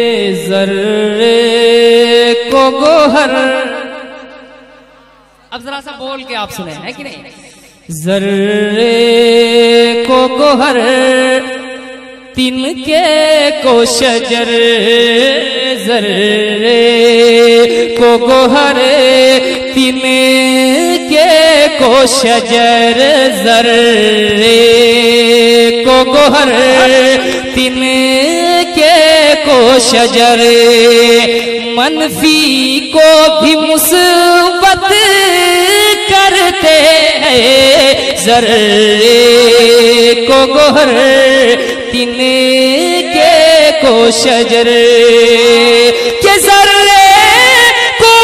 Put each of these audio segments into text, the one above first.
जर्रे को गोहर, अब जरा सा बोल के आप सुने, है कि नहीं? जर्रे को गोहर तिनके को शजर, जर्रे को गोहर तिनके को शजर, जर्रे को गोहर तिनके को शजर, मनफी को भी मुस्बत करते हैं, जर्रे को गोहर तिनके को शजर, के जर्रे को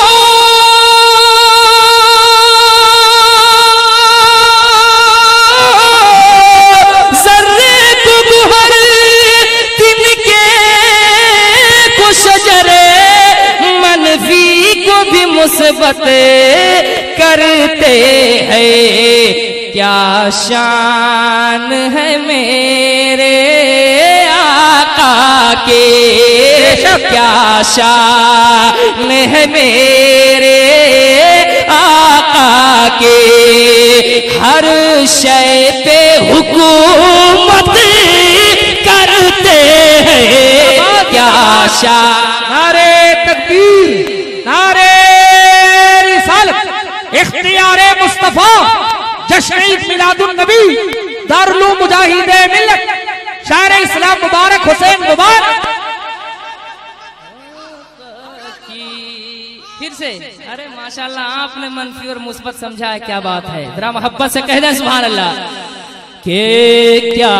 जर्रे को गोहर तिनके को शजर, मनफी को भी मुस्बत करते हैं। क्या शान है मेरे आका के, क्या शान है मेरे आका के, हर शय पे हुकूमत करते हैं। क्या शान, नारे तकबीर, नारे रिसालत, इख्तियारे मुस्तफा, जश्न ईद मिलादुन नबी, दारुल उलूम मुजाहिदे मिल्लत, शायर इस्लाम मुबारक हुसैन मुबारक। फिर से, अरे माशाल्लाह आपने मनफी और मुस्बत समझा है, क्या बात है। जरा मोहब्बत से कह दें सुभान अल्लाह। के क्या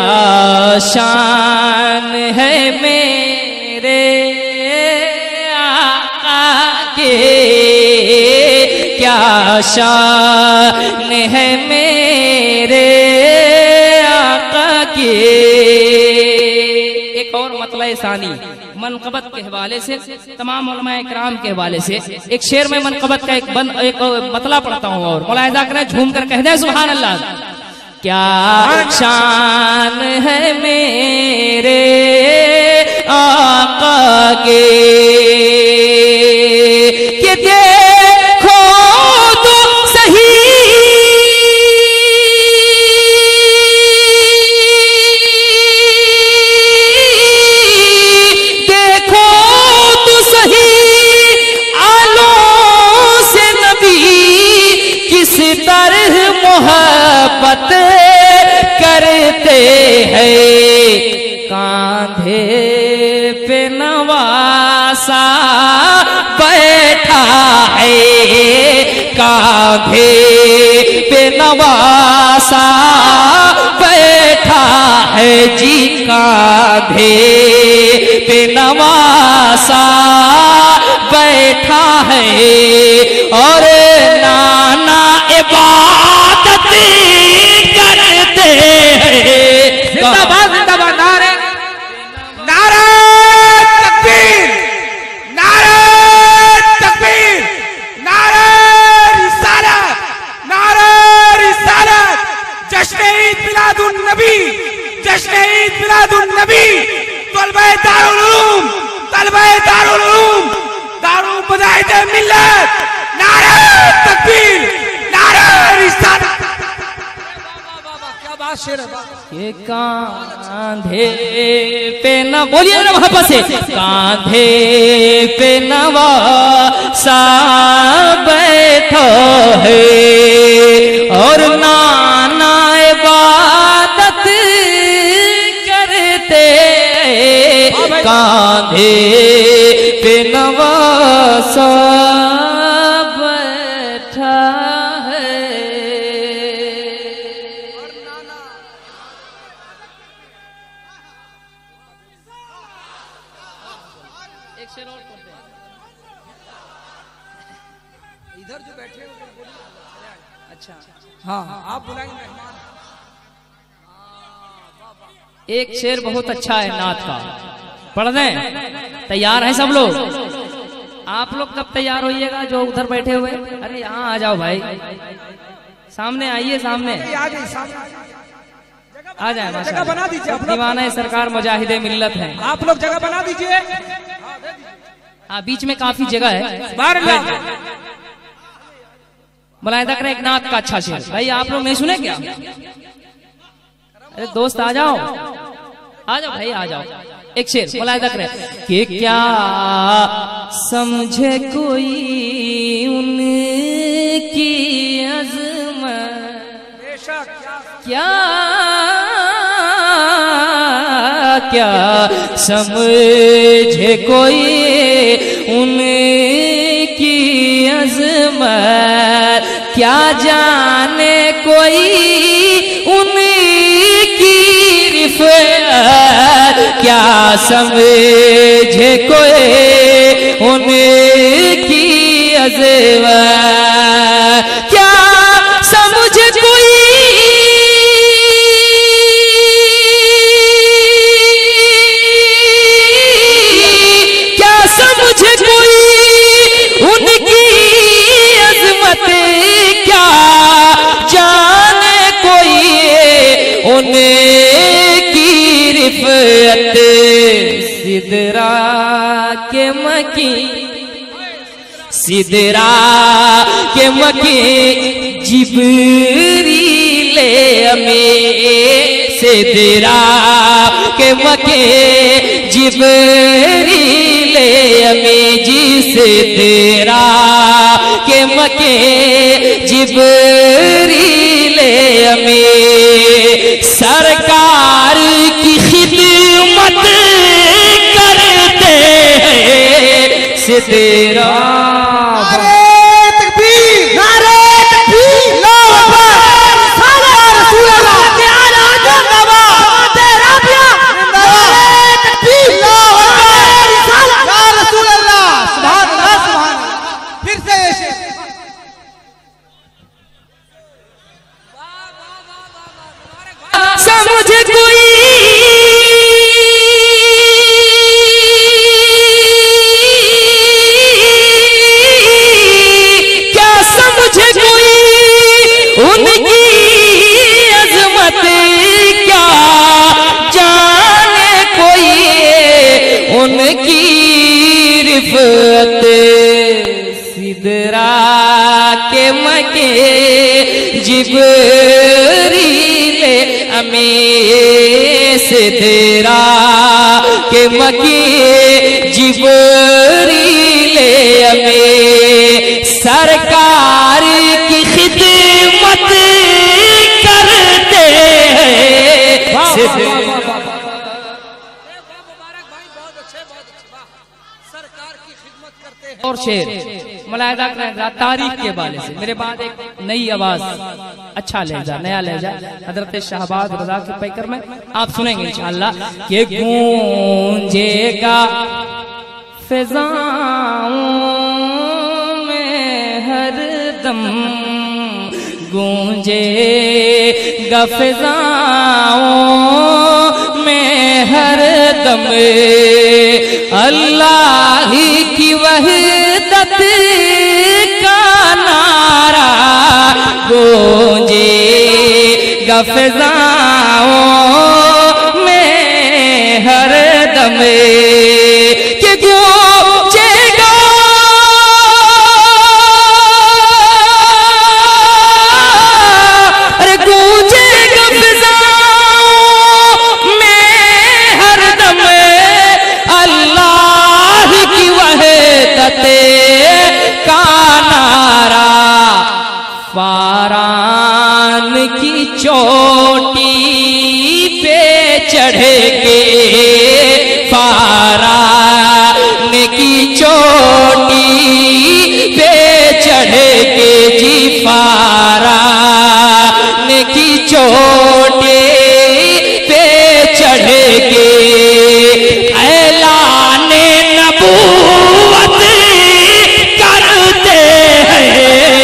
शान है मेरे आका के, क्या शान है मेरे आका के। एक और मतलब सानी मनकबत के हवाले से, तमाम उलमाए इकराम के हवाले से एक शेर में मनकबत का एक मतला पढ़ता हूँ और मुलाहिजा करें, झूम कर कह दें सुभान अल्लाह। क्या शान है मेरे आका के, कि देखो तो सही मोहब्बत करते हैं। कांधे पे नवासा बैठा है, कांधे पे नवासा बैठा है जी, कांधे पे नवासा बैठा है। और नाना इबादत करते हैं। जिंदाबाद जिंदाबाद, नारे नारे तकबीर, नारे तकबीर, नारे रिसालत, नारे रिसालत, जश्न ईद मिलादुन नबी, जश्न ईद मिलादुन नबी, तलबे दारुल उलूम, तलबे दारुल उलूम, दारुल मुजाहिदे मिल्लत, नारे तकबीर, नारे रिसालत। क्या बात शेर है। ये कांधे पे न, बोलिए ना मोहब्बत से, कांधे पे नवासा बैठा है। और नाना इबादत करते, कांधे पे नवासा बैठा है। एक शेर और पढ़ते हैं। इधर जो बैठे हो अच्छा, हाँ आप बुलाएंगे मेहमान। एक शेर बहुत अच्छा है नात का, पढ़ दें? तैयार हैं सब लोग? आप लोग कब तैयार होइएगा जो उधर बैठे हुए? अरे यहाँ आ जाओ भाई, सामने आइए, सामने। आ गई, सामने जगह आ जाए जगह बना दीजिए आप लोग। दीवाना सरकार मुजाहिदे मिल्लत है। आप लोग जगह बना दीजिए। हाँ, बीच में काफी जगह है। बाहर ला। मुलाहिदा करें एक नात का अच्छा शेर। भाई आप लोग नहीं सुने क्या? अरे दोस्त आ जाओ भाई आ जाओ। एक शेर मुलाहिदा करें कि क्या समझे कोई उनकी अज़मत, क्या क्या समझे कोई उनकी अज़मत, क्या जाने कोई उनकी रिफ़अत, क्या समझे कोई उनकी अज़मत, क्या समझे कोई उनकी अज़मत, क्या जाने कोई उनकी रिफ़अत, सिदरा के मकी जिब्रील अमीन, सिदरा के मकी जिब्रील अमीन जी, सिदरा के मकी जिब्रील अमीन, सरकार की खिदमत करते हैं सिदरा। समझे कोई क्या समझे कोई उनकी अज़मत, क्या जाने कोई उनकी रिफ़अत, सिदरा के मके जिब्रील अमीन, सिदरा के मकी जिब्रील अमीन, सरकार की खिदमत करते हैं सिदरा। और शेर मुलाहिदा करें तारीख के बारे से। मेरे बाद एक नई आवाज, अच्छा लहजा, नया लहजा हजरत शाहबाज रज़ा के पैकर में आप सुनेंगे इंशाअल्लाह। कि गूंजेगा फिज़ाओं में हरदम, गूंजेगा फिज़ाओं में हरदम, अल्लाह की वहदत का नारा गूंजेगा फिज़ाओं में हरदम, कि गूंजेगा अरे गूंजेगा फिज़ाओं में हरदम, अल्लाह की वहदत का नारा, फारान की चोटी पे चढ़ के, फारान की चोटी पे चढ़ के जी, फारान की चोटी पे चढ़ के ऐलान नबूवत करते हैं।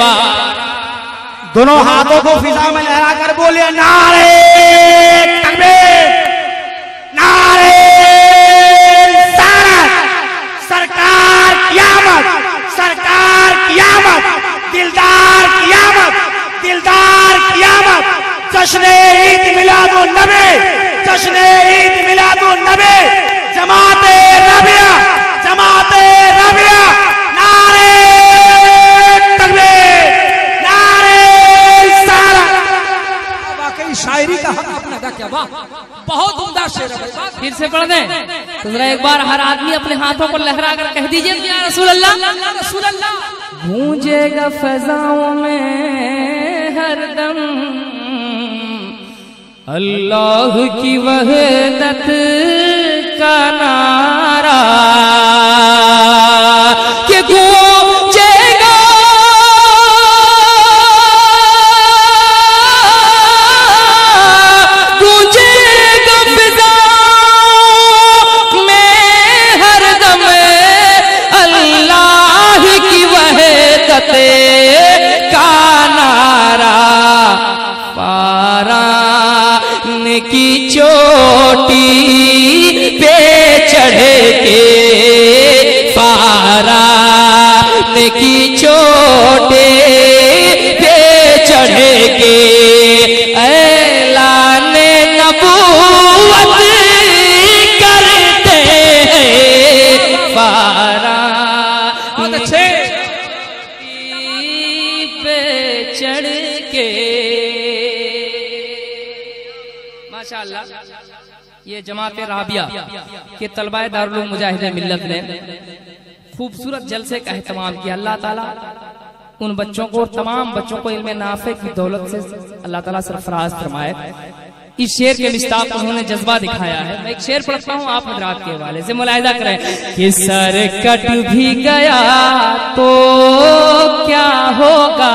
दोनों हाथों को फिजा में लहरा कर बोले नारे तकबीर, नारे रिसालत, सरकार क़यामत, सरकार क़यामत, दिलदार क़यामत, दिलदार क़यामत, जश्न ईद मिलादुन नबी, जश्न ईद मिलादुन नबी, जमाते रबिया, जमाते रबिया, नारे तकबीर, नारे रिसालत। वाकई शायरी का हक आपने अदा किया, वाह, बहुत उम्दा शेर है भाई। फिर से पढ़ दें तो जरा एक बार हर आदमी अपने हाथों को लहरा कर कह दीजिए या रसूल अल्लाह, रसूल अल्लाह। गूंजेगा फजाओं में हरदम अल्लाह की वहदत का नारा, कि गूंजेगा गूंजेगा फिजाओं में हरदम अल्लाह की वहदत का नारा, पारान की चोटी पे चढ़ के, पारान की चोटी पे चढ़ के ऐलान नबूवत करते हैं, पारान अच्छे पे चढ़ के। माशाअल्लाह, ये जमात राबिया के तलबाए दारुल उलूम मुजाहिदे मिल्लत ने खूबसूरत जलसे का एहतमाम किया। अल्लाह ताला उन बच्चों को और तमाम बच्चों को इल्म नाफे की दौलत से अल्लाह ताला सरफराज फरमाए। इस शेर के मिस्ताक उन्होंने जज्बा दिखाया है। मैं एक शेर पढ़ता हूँ आप हजरात के हवाले से, मुलाहिजा करें कि सर कट भी गया तो क्या होगा,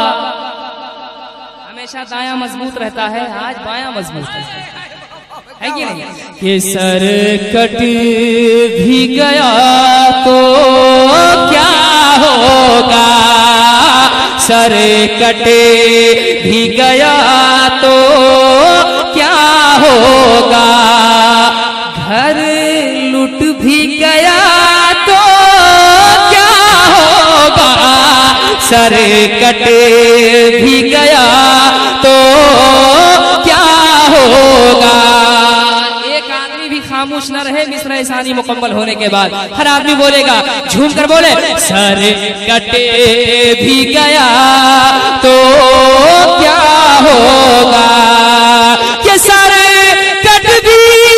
हमेशा दायां मजबूत रहता है, आज बायां मजबूत है कि नहीं, कि सर कट भी गया तो क्या होगा, सर कट भी गया तो क्या होगा, घर लुट भी गया तो क्या होगा, सर कट भी गया तो क्या होगा। एक आदमी भी खामोश न रहे मिसरा सानी मुकम्मल होने के बाद, हर आदमी बोलेगा, झूम कर बोले, सर कटे भी गया तो क्या होगा, कि सर कट भी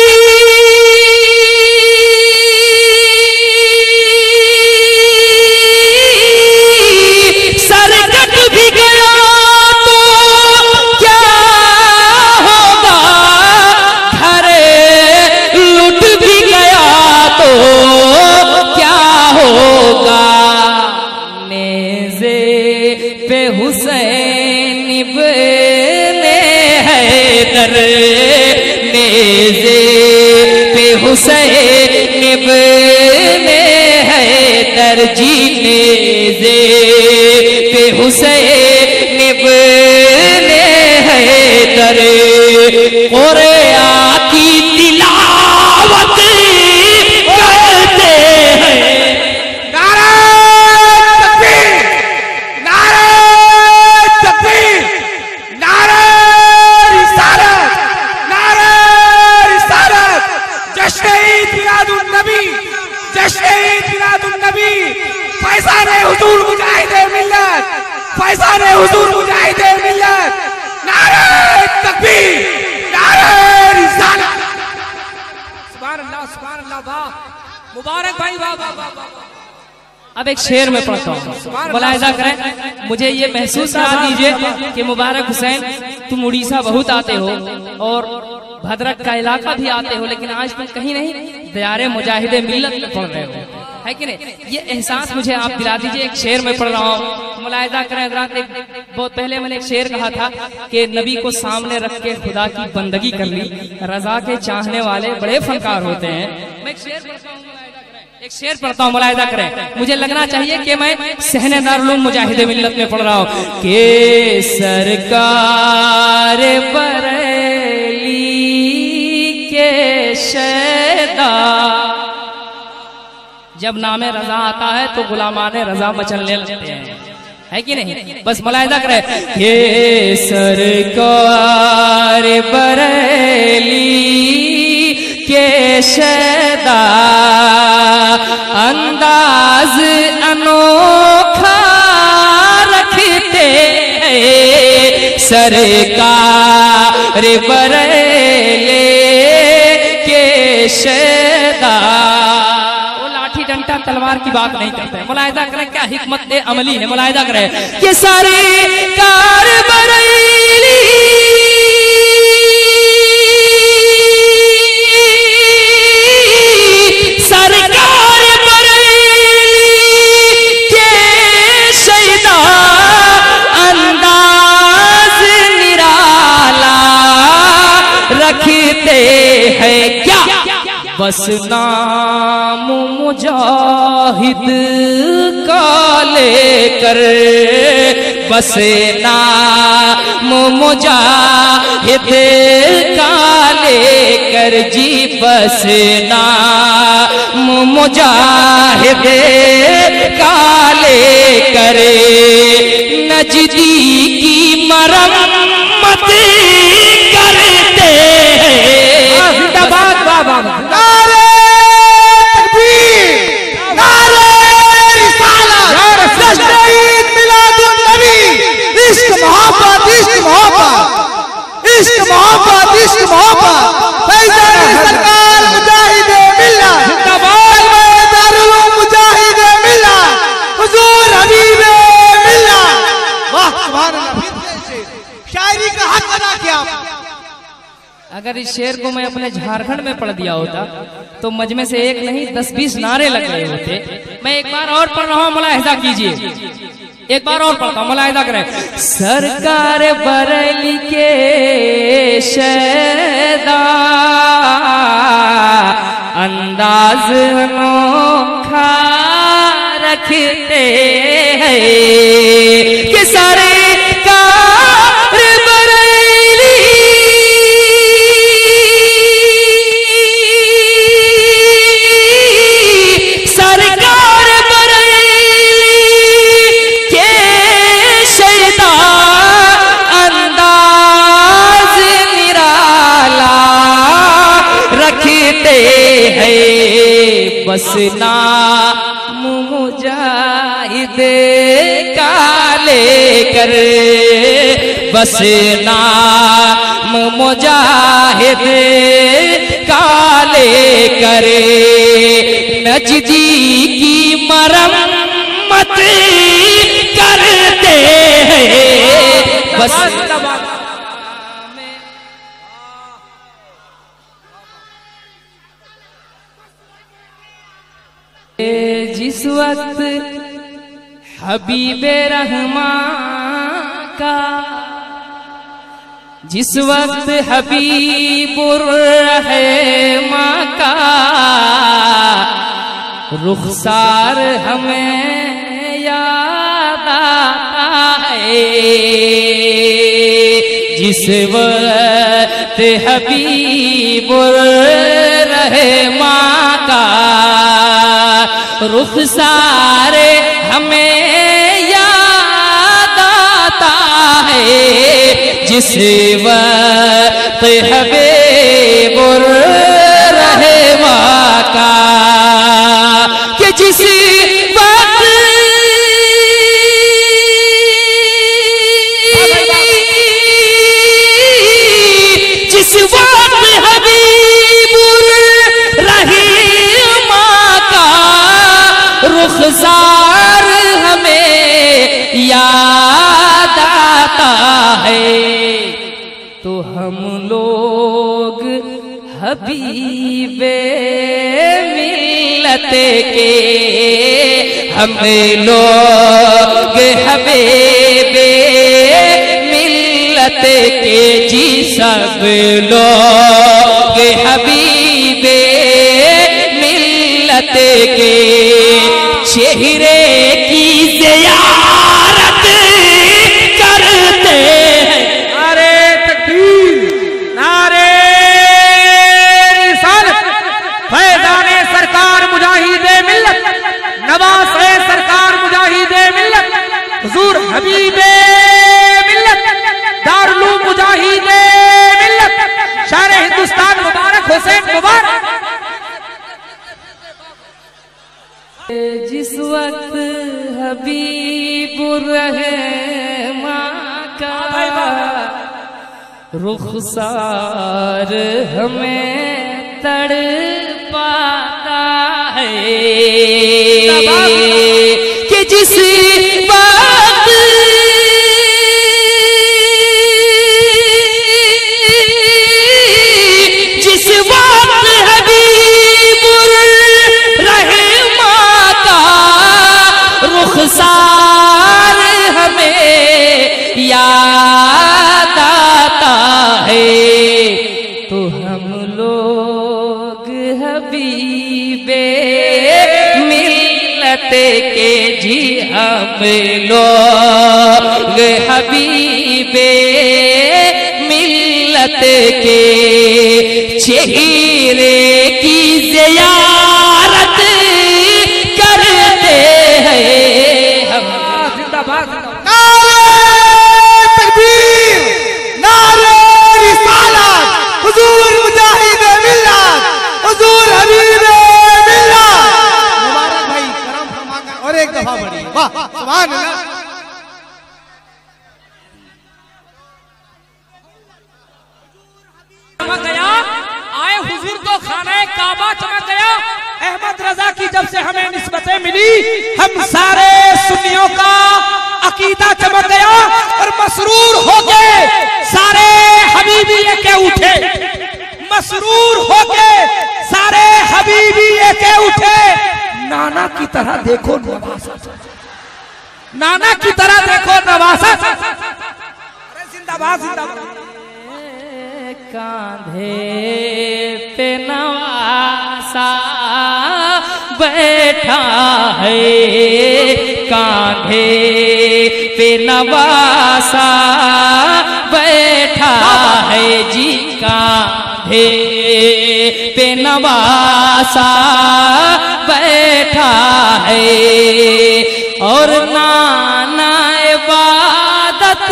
हुसैन इब्ने हैदर, नेज़े पे हुसैन इब्ने हैदर जी, नेज़े पे हुसैन इब्ने हैदर, कुरान की तिलावत करते हैं। फैज़ाने हुजूर मुजाहिदे मिल्लत, फैज़ाने हुजूर मुजाहिदे मिल्लत, नारे तकबीर, नारे रिसालत। सुभान अल्लाह, सुभान अल्लाह, वाह, मुबारक भाई, वाह वाह वाह वाह। अब एक शेर में पढ़ता हूँ, मुलाहिजा करें, मुझे ये महसूस करा दीजिए कि मुबारक हुसैन तुम उड़ीसा बहुत आते हो और भद्रक का इलाका भी आते हो, लेकिन आज तुम कहीं नहीं दयारे मुजाहिदे मिल्लत में पढ़ रहे हो, है कि नहीं। ये एहसास मुझे आप दिला दीजिए। एक शेर में पढ़ रहा हूँ, मुलाहिजा करें हज़रात। बहुत पहले मैंने एक शेर कहा था कि नबी को सामने रख के खुदा की बंदगी कर ली, रजा के चाहने वाले बड़े फनकार होते हैं। मैं एक शेर पढ़ता हूँ, एक शेर पढ़ता हूँ, मुलाहिजा करें। मुझे लगना चाहिए कि मैं सहने दारुल उलूम मुजाहिदे मिल्लत में पढ़ रहा हूँ कि सरकार बरेली के शैदा, जब नामे रजा आता है तो गुलामाने रजा मचलने लगते हैं। है कि नहीं? बस मुलाहिजा करे, ये सरकार बरेली के शैदा अंदाज अनोखा रखते हैं, सरकार बरेली के शैदा। वो लाठी डंडा तलवार की बात नहीं करते हैं। मुलाहिजा करें क्या हिकमत अमली है। मुलाहिजा करें कि सरकार बरेली रखते हैं क्या, बस नाम मुजाहिद का लेकर, बस नाम मुजाहिद का लेकर जी, बस नाम मुजाहिद का लेकर नजदी की मरम्मत करते हैं। जिंदाबाद बाबा, नारे तकबीर, नारे रिसालत, जश्न ईद मिलादुन नबी। इश्क मोहब्बत, इश्क मोहब्बत, इश्क मोहब्बत, इश्क मोहब्बत। फैज़ान सरकार मुजाहिदे मिल्लत, जिंदाबाद दारुल मुजाहिदे मिल्लत, हुजूर हबीबे मिल्लत। वाह सुभान अल्लाह। शायरी का हक अदा किया। अगर इस शेर को मैं अपने झारखंड में पढ़ दिया होता तो मजमे से एक नहीं 10-20 नारे लग गए होते। मैं एक बार और पढ़ रहा हूँ, मुलाहिजा कीजिए, एक बार और पढ़ता हूँ, मुलाहिजा करें। सरकार बरेली के शैदा अंदाज अनोखा रखते हैं कि सारे बस नाम मुजाहिद का लेकर, बस नाम मुजाहिद का लेकर नजदी की मरम्मत करते हैं। बस जिस वक्त हबीबे रहमान का, जिस वक्त हबीबुर रहमान का रुखसार हमें याद आता है, जिस वक्त हबीबुर रहमान का रुखसार हमें याद आता है, जिस वक्त हबीबुर रहमान का, कि जिस वक्त हबीबुर रहमान का रुखसार हमें याद आता है, तो हम लोग हबीबे मिल्लत के, हम लोग हबीबे मिल्लत के जी, सब लोग हबीबे मिल्लत के चेहरे की ज़ियारत करते हैं। नारे तकबीर, नारे रिसालत, फैज़ाने सरकार मुजाहिदे मिल्लत, नवासे सरकार मुजाहिदे मिल्लत, हुजूर जिस वक्त हबीबुर रहमान का रुखसार हमें तड़पाता है कि जिस वक्त रुखसार हमें याद आता है तो हम लोग हबीबे मिल्लत के जी हम लोग हबीबे मिल्लत के चेहरे की ज़ियारत करते हैं। तकबीर, नारे रिसालत, हुजूर मुजाहिद मिल्लत, हुजूर हबीब मिल्लत। मुबारक भाई, करम फरमाकर और एक दफा पढ़िए। वाह, सुभान अल्लाह। चमक गया, आए हुजूर तो खाना काबा चमक गया। अहमद रजा की जब से हमें निस्बतें मिली, हम सारे सुन्नियों का अकीदा चमक गया और मसरूर होके सारे हबीबी के उठे, मसरूर होके सारे हबीबी के उठे। नाना की तरह देखो नवासा, नाना की तरह देखो नवासा। अरे जिंदाबाद जिंदाबाद। कांधे पे नवासा बैठा है, कांधे पे नवासा बैठा है जी, कांधे पे नवासा बैठा है और नाना इबादत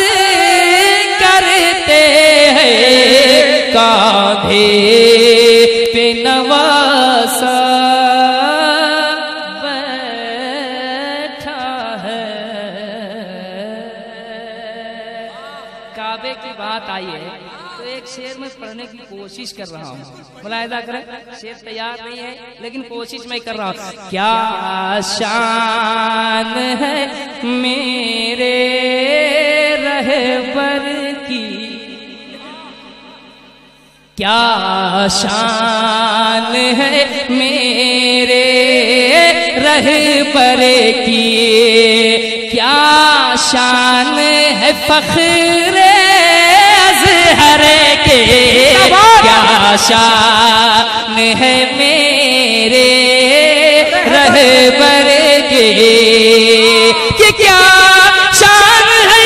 करते हैं कांधे पे नवासा बैठा है। काबे की बात आई है तो एक शेर में पढ़ने की कोशिश कर रहा हूँ, मुलाहिजा करें। शेर तैयार नहीं है लेकिन कोशिश मैं कर रहा हूँ। क्या शान है मेरे रहबर की, क्या शान है मेरे रहबर की, क्या शान है फख्रे अज़हर के, क्या शान है मेरे रहबर के, कि क्या शान है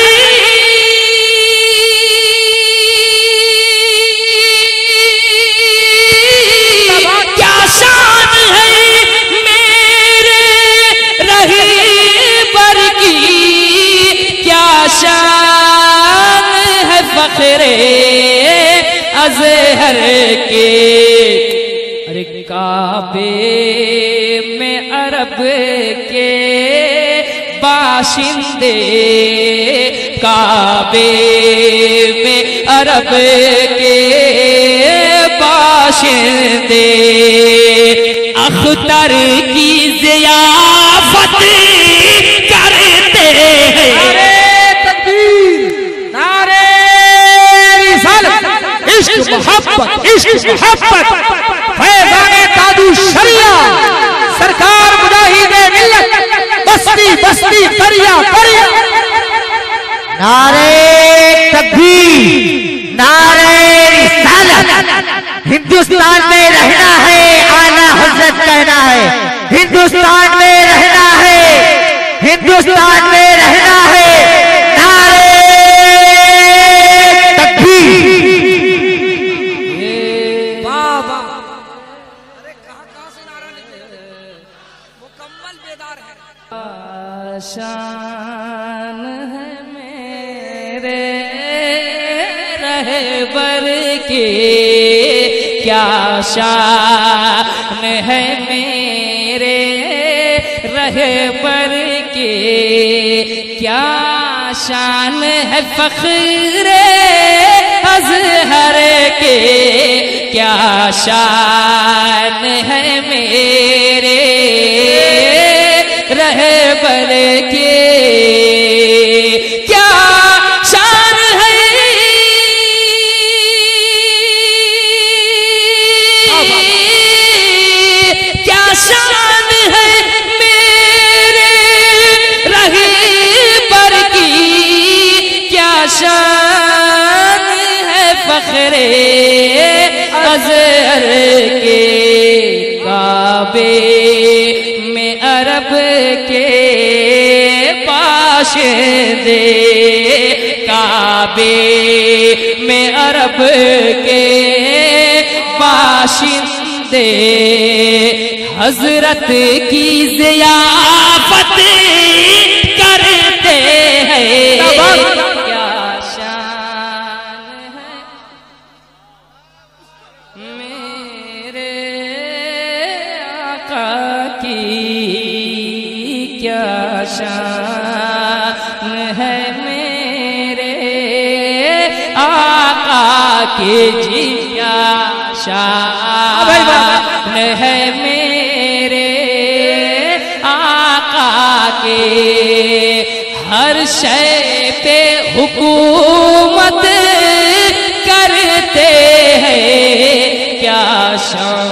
शान है फख्रे अज़हर के। अरे काबे में अरब के बाशिंदे, काबे में अरब के बाशिंदे अख्तर की ज़ियाफत करते हैं। इश्क मोहब्बत, इश्क मोहब्बत, फैज़ाने कादू शरिया, सरकार मुजाहिदे मिल्लत, बस्ती बस्ती करिया करिया। नारे तकबीर, नारे रिसालत। हिंदुस्तान में रहना है, आला हज़रत कहना है। हिंदुस्तान में रहना है, हिंदुस्तान में रहना है। नारे तकबीर। शान है मेरे रहबर के, क्या शान है मेरे रहे बर के, क्या शान है फख्रे अज़हर के, क्या शान है मेरे रहे बर के, क्या शान है, क्या शान है मेरे रहे बर की, क्या शान है फख्रे अज़हर के, काबे में अरब के बाशिंदे, काबे में अरब के बाशिंदे हजरत की ज़ियाफत करते हैं, क्या शान है मेरे आका की, क्या शान है मेरे आका की जी, क्या शान है मेरे आका के, हर शय पे हुकूमत करते हैं, क्या शान